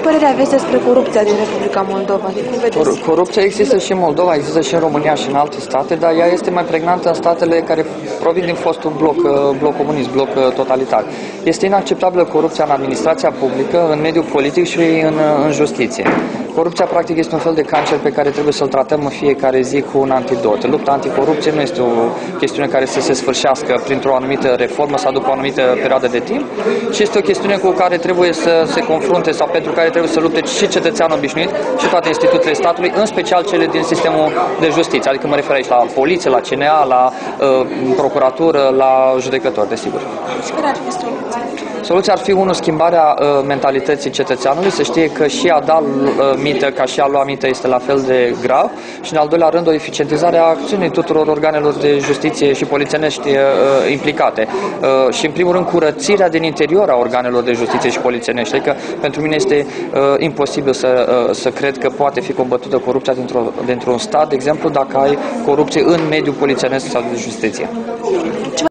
părere aveți despre corupția din Republica Moldova? Cum vedeți? Corupția există și în Moldova, există și în România și în alte state, dar ea este mai pregnantă în statele care provin din fostul bloc comunist, bloc totalitar. Este inacceptabilă corupția în administrația publică, în mediul politic și în justiție. Corupția, practic, este un fel de cancer pe care trebuie să-l tratăm în fiecare zi cu un antidot. Lupta anticorupție nu este o chestiune care să se sfârșească printr-o anumită reformă sau după o anumită perioadă de timp, ci este o chestiune cu care trebuie să se confrunte sau pentru care trebuie să lupte și cetățeanul obișnuit și toate instituțiile statului, în special cele din sistemul de justiție. Adică mă refer aici la poliție, la CNA, la procuratură, la judecători, desigur. Și care ar fi soluția? Soluția ar fi, unul, schimbarea mentalității cetățeanului, să știe că și a da mită ca și a lua mită este la fel de grav și, în al doilea rând, o eficientizare a acțiunii tuturor organelor de justiție și polițienești implicate. Și, în primul rând, curățirea din interior a organelor de justiție și polițienești. Adică, pentru mine este imposibil să cred că poate fi combătută corupția dintr-un stat, de exemplu, dacă ai corupție în mediul polițienesc sau de justiție.